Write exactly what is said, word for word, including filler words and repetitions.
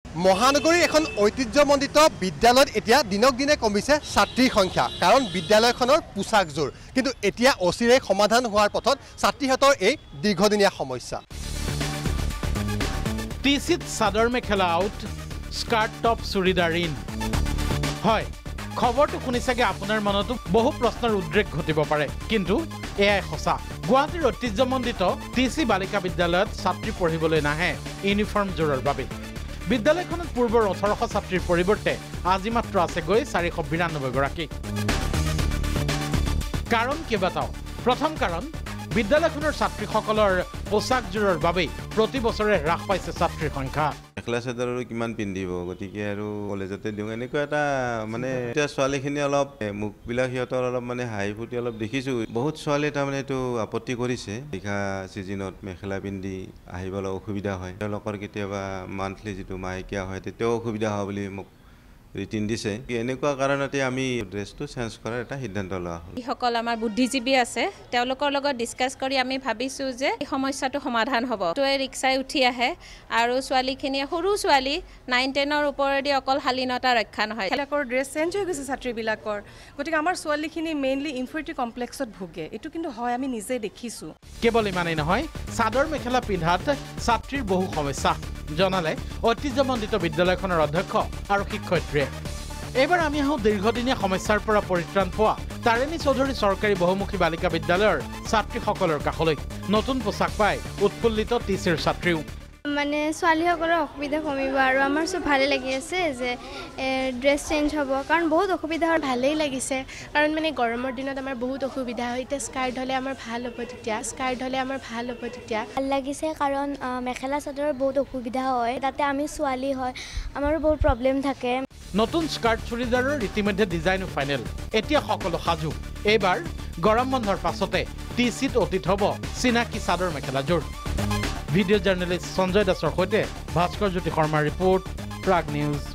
মহানগৰীৰ এখন ঐতিহ্যমণ্ডিত বিদ্যালয়ত এতিয়া দিনক দিনে কমিছে ছাত্ৰীৰ সংখ্যা কাৰণ বিদ্যালয়খনৰ পোছাকযোৰ কিন্তু এতিয়া অচিৰে সমাধান হোৱাৰ পথত ছাত্ৰীহঁতৰ এই দীৰ্ঘদিনীয়া সমস্যা টিচিত চাদৰ মেখেলা আউট স্কাৰ্ট টপ চুৰিদাৰ ইন হয় খবৰটো শুনি চাগে আপোনাৰ মনতো বহু প্ৰশ্নৰ উদ্ৰেক ঘটিব পাৰে কিন্তু এয়াই সঁচা গুৱাহাটীৰ ঐতিহ্যমণ্ডিত টিচি বালিকা বিদ্যালয়ত ছাত্ৰী পঢ়িবলৈ নাহে ইউনিফৰ্ম জোৰৰ বাবে বিদ্যালয়খনত পূৰ্বৰ ওঠৰশ ছাত্ৰীৰ পৰিৱৰ্তে আজি মাত্ৰ আছে গৈ চাৰিশ বিৰানব্বৈ গৰাকী কাৰণ কেইবাটাও প্ৰথম কাৰণ বিদ্যালয়খনৰ ছাত্ৰীসকলৰ পোছাকযোৰৰ বাবে প্ৰতি বছৰে হ্ৰাস পাইছে ছাত্ৰীৰ সংখ্যা মেখেলা চাদৰ কিমান পিন্ধিব গতিকে আৰু কলেজতে দিওঁ এনেকুৱা এটা মানে এতিয়া ছোৱালীখিনি অলপ মুখবিলাক সিহঁতৰ অলপ মানে হাঁহি ফুটি অলপ দেখিছোঁ বহুত ছোৱালীয়ে তাৰমানে এইটো আপত্তি কৰিছে লিখা ছিজনত মেখেলা পিন্ধি আহিবলৈ অসুবিধা হয় তেওঁলোকৰ কেতিয়াবা মান্থলি যিটো মাহেকীয়া হয় তেতিয়াও অসুবিধা হয় বুলি মোক ৰিটিন দিছে এনেকুৱা কাৰণতে আমি ড্ৰেছটো চেঞ্জ কৰাৰ এটা সিদ্ধান্ত লোৱা হ'ল যিসকল আমাৰ বুদ্ধিজীৱী আছে তেওঁলোকৰ লগত ডিছকাছ কৰি আমি ভাবিছোঁ যে এই সমস্যাটো সমাধান হ'ব টোৱে ৰিক্সাই উঠি আহে আৰু ছোৱালীখিনিয়ে সৰু ছোৱালী নাইন টেনৰ ওপৰেদি অকল শালীনতা ৰক্ষা নহয় তেওঁলোকৰ ড্ৰেছ চেঞ্জ হৈ গৈছে ছাত্ৰীবিলাকৰ গতিকে আমাৰ ছোৱালীখিনি মেইনলি ইনফিৰিটি কমপ্লেক্সত ভোগে এইটো কিন্তু হয় আমি নিজে দেখিছোঁ কেৱল ইমানেই নহয় চাদৰ মেখেলা পিন্ধাত ছাত্ৰীৰ বহু সমস্যা জনালে ঐতিহ্যমণ্ডিত বিদ্যালয়খনৰ অধ্যক্ষ আৰু শিক্ষয়িত্ৰীয়ে এইবাৰ আমি আহোঁ দীৰ্ঘদিনীয়া সমস্যাৰ পৰা পৰিত্ৰাণ পোৱা তাৰিণী চৌধুৰী চৰকাৰী বহুমুখী বালিকা বিদ্যালয়ৰ ছাত্ৰীসকলৰ কাষলৈ নতুন পোছাক পাই উৎফুল্লিত টিচিৰ ছাত্ৰীও মানে ছোৱালীসকলৰ অসুবিধা কমিব আৰু আমাৰ সব ভালে লাগি আছে যে ড্ৰেছ চেঞ্জ হ'ব কাৰণ বহুত অসুবিধা হয় ভালেই লাগিছে কাৰণ মানে গৰমৰ দিনত আমাৰ বহুত অসুবিধা হয় এতিয়া স্কাৰ্ট হ'লে আমাৰ ভাল হ'ব তেতিয়া স্কাৰ্ট হ'লে আমাৰ ভাল হ'ব তেতিয়া ভাল লাগিছে কাৰণ মেখেলা চাদৰৰ বহুত অসুবিধা হয় তাতে আমি ছোৱালী হয় আমাৰো বহুত প্ৰব্লেম থাকে নতুন স্কাৰ্ট চুৰিদাৰৰ ইতিমধ্যে ডিজাইনো ফাইনেল এতিয়া সকলো সাজু এইবাৰ গৰম বন্ধৰ পাছতে টিচিত অতীত হ'ব চিনাকি চাদৰ মেখেলাযোৰ ভিডিঅ' জাৰ্নেলিষ্ট সঞ্জয় দাসৰ সৈতে ভাস্কৰ জ্যোতি শৰ্মাৰ ৰিপৰ্ট প্ৰাগ নিউজ